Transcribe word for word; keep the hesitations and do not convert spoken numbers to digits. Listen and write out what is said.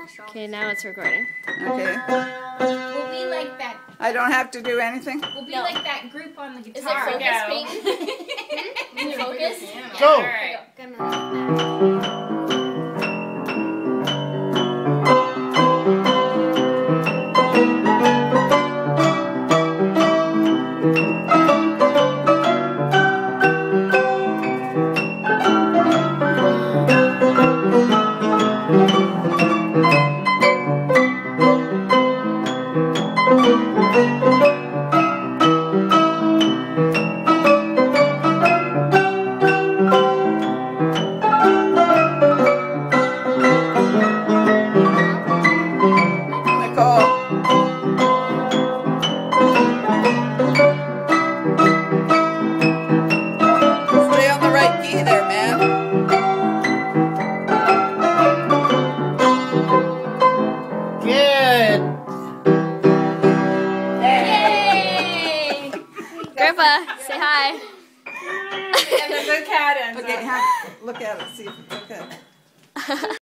Okay, now it's recording. Okay. We'll be like that. I don't have to do anything? We'll be No. like that group on the Is it guitar. focus, Go. Peyton? Can you focus? Go! All right. Stay on the right key there, man. Good! Yay! Grandpa, say hi. And there's a cat inside. Okay, have, look at it, see if it's okay.